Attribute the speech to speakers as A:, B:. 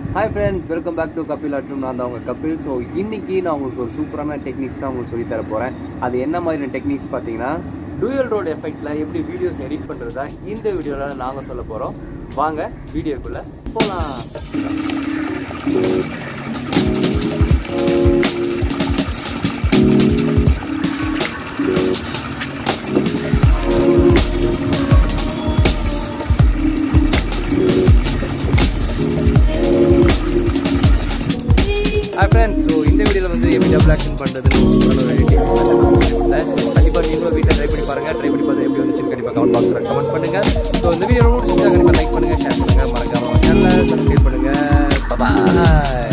A: Hi friends, welcome back to Kapil Arjun. நான் தான் உங்க கபில். ஸோ இன்னைக்கு நான் உங்களுக்கு ஒரு சூப்பரான டெக்னிக்ஸ் தான் உங்களுக்கு சொல்லித் தர போகிறேன். அது என்ன மாதிரியான டெக்னிக்ஸ் பார்த்தீங்கன்னா டூயல் ரோட் எஃபெக்டில் எப்படி வீடியோஸ் எடிட் பண்ணுறது தான் இந்த வீடியோவில் நாங்கள் சொல்ல போகிறோம். வாங்க வீடியோக்குள்ளே போகலாம். Hi friends, so இந்த வீடியோவில் வந்து எப்படி டபுள் ஆக்ஷன் பண்ணுறதுன்னு ஒரு கண்டிப்பாக நீங்களும் வீட்டில் ட்ரை பண்ணி பாருங்கள். ட்ரை பண்ணி பார்த்து எப்படி வந்துச்சுன்னு கண்டிப்பாக கமெண்ட் பாக்ஸில் கமெண்ட் பண்ணுங்கள். ஸோ இந்த வீடியோ பிடிச்சிருந்தா கண்டிப்பாக லைக் பண்ணுங்கள், ஷேர் பண்ணுங்கள், மறக்காமல் சேனலை சப்ஸ்கிரைப் பண்ணுங்கள். பாய்.